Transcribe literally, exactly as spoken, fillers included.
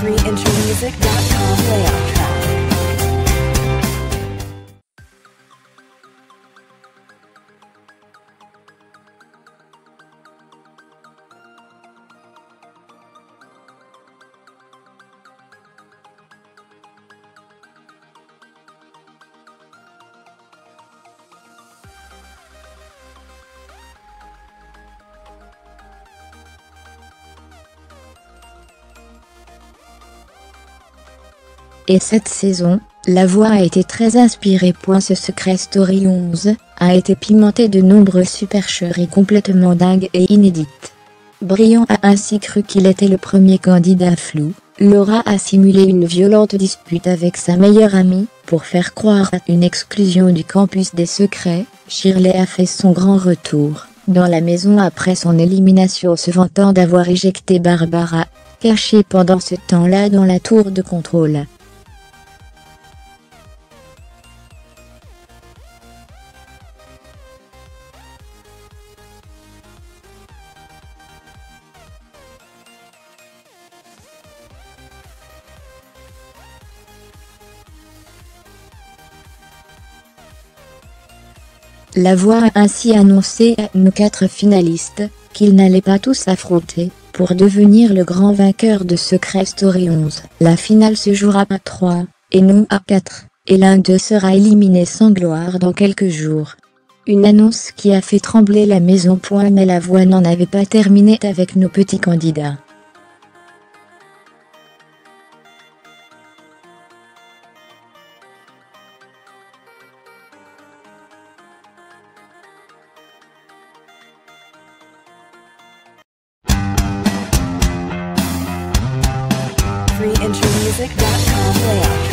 free intro music dot com layout track. Et cette saison, la voix a été très inspirée. Ce Secret Story onze a été pimenté de nombreuses supercheries complètement dingues et inédites. Brian a ainsi cru qu'il était le premier candidat flou. Laura a simulé une violente dispute avec sa meilleure amie pour faire croire à une exclusion du campus des secrets. Shirley a fait son grand retour dans la maison après son élimination, se vantant d'avoir éjecté Barbara, cachée pendant ce temps-là dans la tour de contrôle. La voix a ainsi annoncé à nos quatre finalistes qu'ils n'allaient pas tous s'affronter pour devenir le grand vainqueur de Secret Story onze. La finale se jouera à trois, et non à quatre, et l'un d'eux sera éliminé sans gloire dans quelques jours. Une annonce qui a fait trembler la maison. Mais la voix n'en avait pas terminé avec nos petits candidats. free intro music dot com layout track.